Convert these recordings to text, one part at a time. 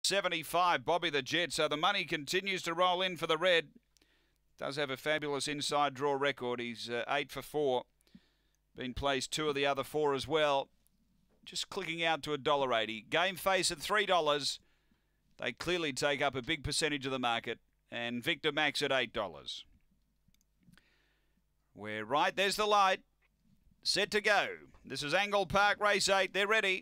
$1.75, Bobby the Jet. So the money continues to roll in for the red. Does have a fabulous inside draw record. He's 8 for 4. Been placed 2 of the other 4 as well. Just clicking out to $1.80. Game Face at $3. They clearly take up a big percentage of the market. And Victor Max at $8. We're right. There's the light. Set to go. This is Angle Park Race 8. They're ready.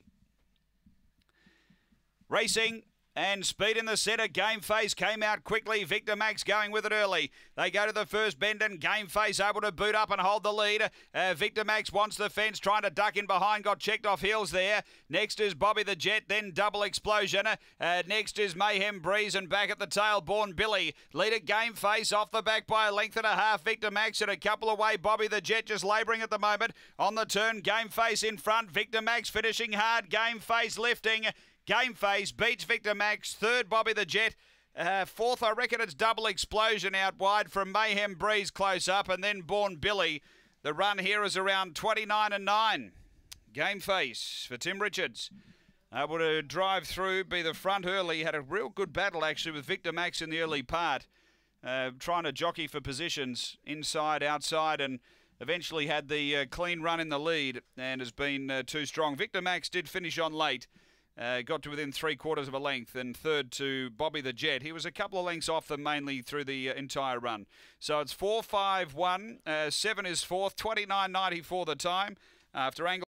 Racing. And speed in the centre. Game Face came out quickly. Victor Max going with it early. They go to the first bend and Game Face able to boot up and hold the lead. Victor Max wants the fence, trying to duck in behind. Got checked off heels there. Next is Bobby the Jet, then Double Explosion. Next is Mayhem Breeze, and back at the tail, Born Billy. Leader Game Face off the back by a length and a half. Victor Max at a couple away. Bobby the Jet just labouring at the moment. On the turn, Game Face in front. Victor Max finishing hard. Game Face lifting. Game Face beats Victor Max. Third, Bobby the Jet. Fourth, I reckon it's Double Explosion out wide from Mayhem Breeze close up, and then Born Billy. The run here is around 29 and 9. Game Face for Tim Richards. Able to drive through, be the front early. Had a real good battle actually with Victor Max in the early part. Trying to jockey for positions inside, outside, and eventually had the clean run in the lead and has been too strong. Victor Max did finish on late. Got to within 3/4 of a length, and third to Bobby the Jet. He was a couple of lengths off them mainly through the entire run. So it's 4-5-1. 7 is fourth, 29.94 the time after Angle.